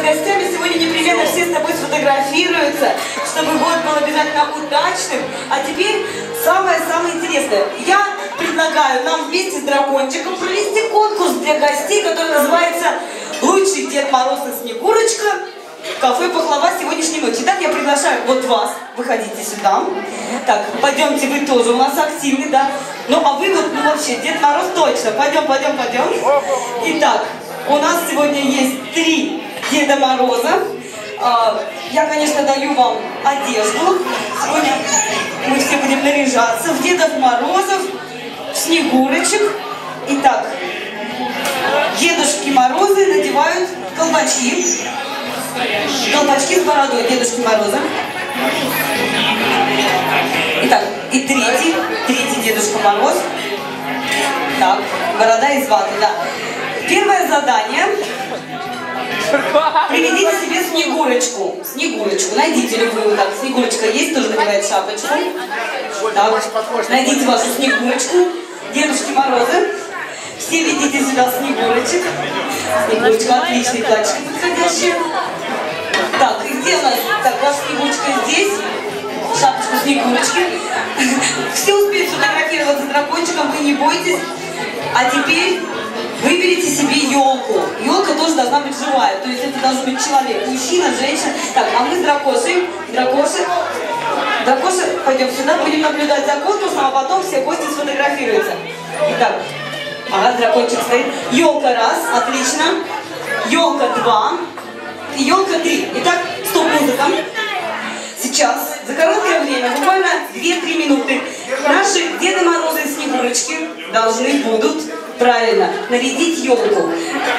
гостями. Сегодня непременно все с тобой сфотографируются, чтобы год был обязательно удачным. А теперь самое-самое интересное. Я предлагаю нам вместе с Дракончиком провести конкурс для гостей, который называется «Лучший Дед Мороз и Снегурочка. Кафе Пахлава сегодняшней ночи». Итак, я приглашаю вот вас, выходите сюда. Так, пойдемте, вы тоже у нас активны, да? Ну, а вы вот, ну вообще, Дед Мороз точно. Пойдем. Итак, у нас сегодня есть 3 Деда Мороза. Я, конечно, даю вам одежду. Сегодня мы все будем наряжаться в Дедов Морозов, в Снегурочек. Итак, Дедушки Морозы надевают колпачки. Колпачки с бородой Дедушки Мороза. Итак, и третий Дедушка Мороз. Так, борода из ваты, да. Первое задание. Приведите себе Снегурочку. Найдите любую. Так, Снегурочка есть, тоже надевает шапочку. Так, найдите вашу Снегурочку. Дедушки Морозы. Все ведите сюда Снегурочек. Снегурочка, отличный платьишко подходящее. Так, и где у нас? Так, ваша Снегурочка здесь. Шапочку Снегурочки. Все успеют фотографироваться с Дракончиком, вы не бойтесь. А теперь выберите себе елку. Елка тоже должна быть живая, то есть это должен быть человек, мужчина, женщина. Так, а мы с Дракошей, Дракоша, пойдем сюда, будем наблюдать за конкурсом, а потом все гости сфотографируются. Итак, Дракончик стоит. Елка 1, отлично. Елка 2 и елка 3. Итак, стоп-музыка. Сейчас, за короткое время, буквально 2-3 минуты, наши Деды Морозы и Снегурочки должны будут, правильно, нарядить елку.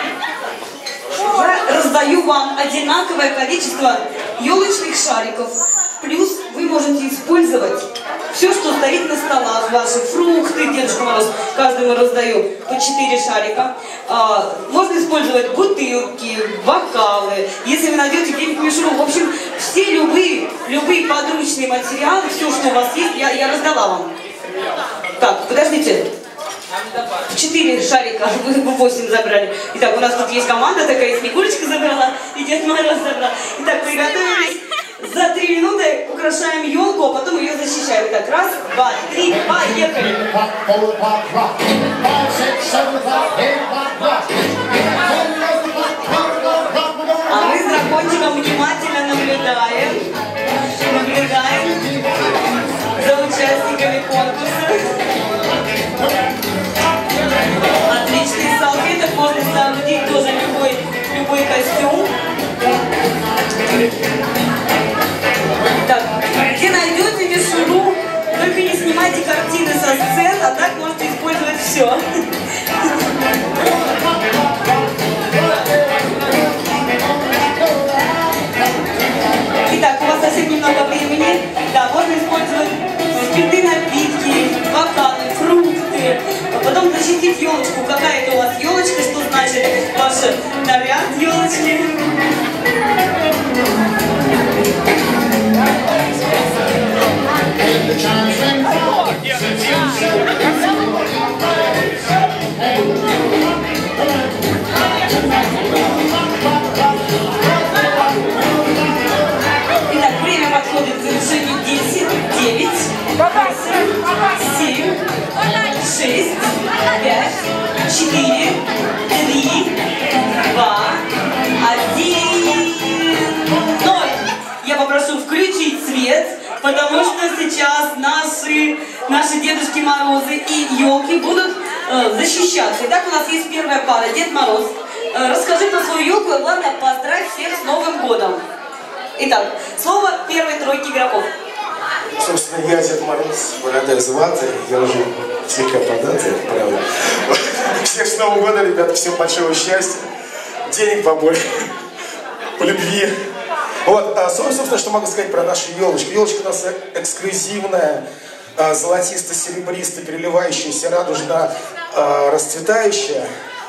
Я раздаю вам одинаковое количество елочных шариков. Плюс вы можете использовать все, что стоит на столах, ваши фрукты, Дедушка Мороз, каждому раздаю по 4 шарика. Можно использовать бутылки, бокалы, если вы найдете где-нибудь мишуру. В общем, все любые подручные материалы, все, что у вас есть, я раздала вам. Так, подождите. 4 шарика, вы 8 забрали. Итак, у нас тут есть команда такая, Снегурочка забрала, и Дед Мороз забрал. Итак, приготовились. За 3 минуты украшаем елку, а потом ее защищаем. Итак, 1, 2, 3, поехали! А мы с Дракончиком внимательно наблюдаем за участниками конкурса. Отличный салфеток, можно соорудить тоже любой костюм. Так, где найдете мишуру, только не снимайте картины со сцен, а так можете использовать все. Итак, у вас совсем немного времени. Да, можно использовать спиртные напитки, бокалы, фрукты. Потом защитить елочку. Какая это у вас елочка, что значит ваш наряд елочки. Итак, время подходит к завершению. 10, 9, 8, 7, 6, 5, 4, 3, 2, 1, 0. Я попрошу включить свет, потому что сейчас наши Дедушки Морозы и елки будут защищаться. Итак, у нас есть первая пара. Дед Мороз, расскажи про свою елку и, главное, поздравь всех с Новым годом. Итак, слово первой тройки игроков. Собственно, я Дед Мороз, борода из ваты, я уже слегка податый, правда. Всех с Новым годом, ребята, всем большого счастья, денег побольше, по любви. Вот, собственно, что могу сказать про нашу елочку. Елочка у нас эксклюзивная, золотисто-серебристо, переливающаяся, радужно расцветающая.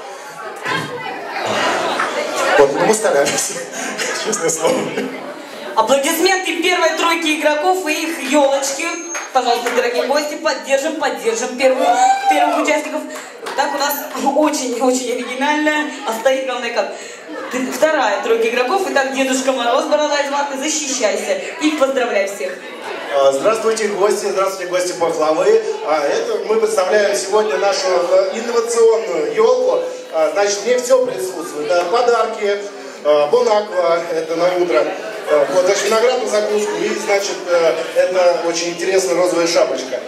Вот, ну мы старались, честное слово. Аплодисменты первой тройки игроков и их елочки. Пожалуйста, дорогие гости, поддержим первых участников. Так у нас очень-очень оригинальная, а стоит главное как. Вторая тройка игроков. Итак, Дедушка Мороз, борода из ваты, защищайся. И поздравляй всех. Здравствуйте, гости Пахлавы. Это мы представляем сегодня нашу инновационную елку. Значит, в ней все присутствует. Подарки, бонаква, это на утро. Вот, значит, виноград на закуску. И, значит, это очень интересная розовая шапочка.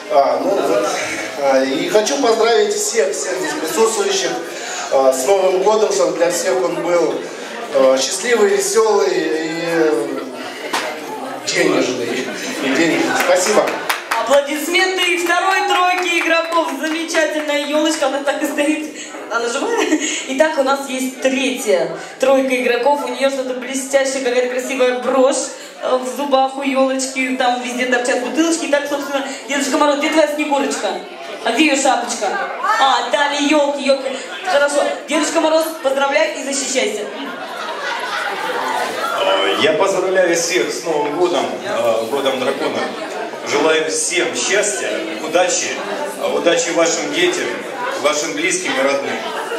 И хочу поздравить всех здесь присутствующих с Новым годом, чтобы для всех он был счастливый, веселый и денежный. Спасибо. Аплодисменты и второй тройки игроков. Замечательная елочка, она так и стоит. Она живая. Итак, у нас есть третья тройка игроков. У нее что-то блестящее, какая-то красивая брошь в зубах у елочки. Там везде торчат бутылочки. Итак, собственно, Дедушка Мороз, где твоя Снегурочка? А где ее шапочка? Дали елки. Хорошо. Дедушка Мороз, поздравляй и защищайся. Я поздравляю всех с Новым годом, годом дракона. Желаю всем счастья, удачи вашим детям, вашим близким и родным.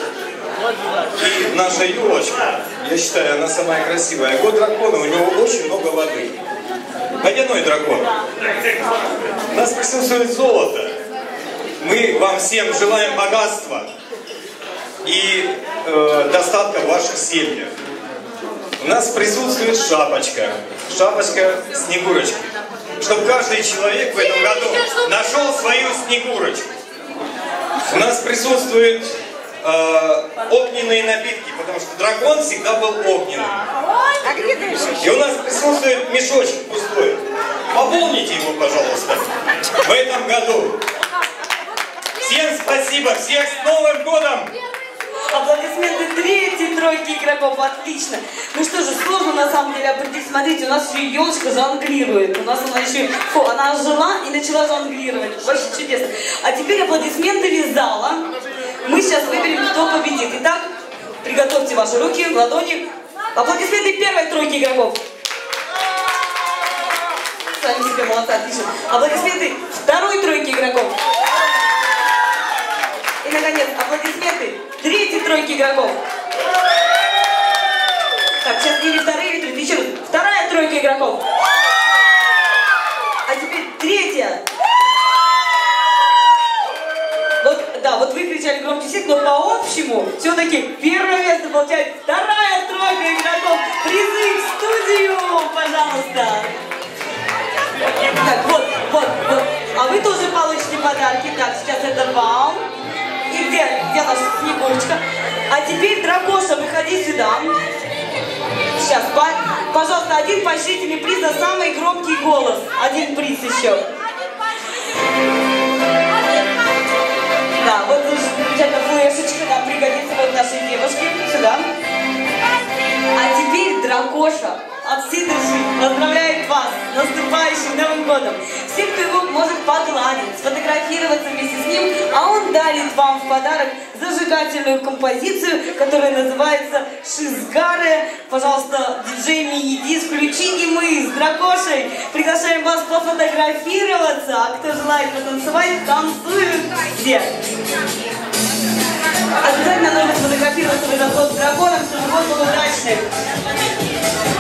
И наша елочка, я считаю, она самая красивая. Год дракона, у него очень много воды. Водяной дракон. У нас присутствует золото. Мы вам всем желаем богатства и достатка в ваших семьях. У нас присутствует шапочка Снегурочки. Чтобы каждый человек в этом году нашел свою Снегурочку. У нас присутствуют огненные напитки, потому что дракон всегда был огненным. И у нас присутствует мешочек пустой. Пополните его, пожалуйста, в этом году. Всем спасибо, всех с Новым годом! Аплодисменты третьей тройки игроков. Отлично. Ну что же, сложно на самом деле определить. Смотрите, у нас еще елочка жонглирует. У нас она еще... она жила и начала жонглировать. Вообще чудесно. А теперь аплодисменты из зала. Мы сейчас выберем, кто победит. Итак, приготовьте ваши руки, ладони. Аплодисменты первой тройки игроков. Сами себе молодцы, отлично. Аплодисменты второй тройки игроков. И, наконец, аплодисменты третьей тройки игроков. Так, сейчас или вторые, или третьи. Еще раз. Вторая тройка игроков. А теперь третья. Вот вы кричали громче всех, но по общему все-таки первое место получает вторая тройка игроков. Призыв в студию, пожалуйста. Так, вот. А вы тоже получите подарки. Так, сейчас это вам. И где наша Снегурочка? А теперь, Дракоша, выходи сюда. Сейчас, пожалуйста, один поощрительный приз за самый громкий голос. Один приз еще. Да, вот замечательная флешечка, нам пригодится вот нашей девушке. Сюда. А теперь Дракоша от всей души поздравляет вас с наступающим Новым годом. Все, кто его может погладить, сфотографироваться вместе с ним, а он дарит вам в подарок зажигательную композицию, которая называется «Шизгаре». Пожалуйста, диджей Мини-Диск, включи, и мы с Дракошей приглашаем вас пофотографироваться, а кто желает потанцевать, танцуют все. Обязательно нужно сфотографироваться в этот год с драконом, чтобы год был удачным.